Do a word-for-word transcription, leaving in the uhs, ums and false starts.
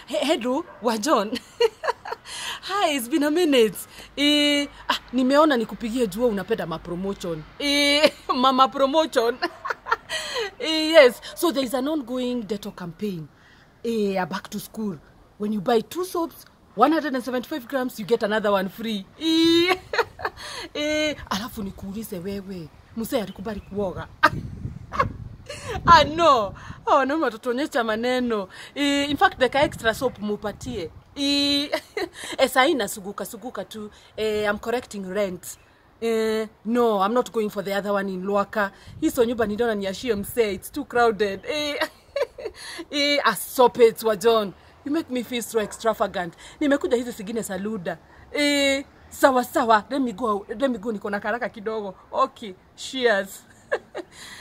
Hey, hello, wa John. Hi, it's been a minute. Eh, ah, nimeona nikupigie jua unapenda ma promotion. Eh, mama promotion. eh, yes, so there is an ongoing Dettol campaign. Eh, a back to school. When you buy two soaps, one hundred seventy-five grams, you get another one free. Eh, eh, alafu nikuulize wewe. Mzee alikubali kuoga. Ah no, oh no matotuonyesha maneno. E, in fact deka extra soap mupatie. E, esa ina suguka suguka tu. E, I'm correcting rent. E, no, I'm not going for the other one in Luaka. Hiso nyumba nidona niashie mse, it's too crowded. E, e, stop it wa John. You make me feel so extravagant. Nimekuja hizi sigine saluda. E, sawa sawa, let me go, let me go niko na karaka kidogo. Okay, cheers.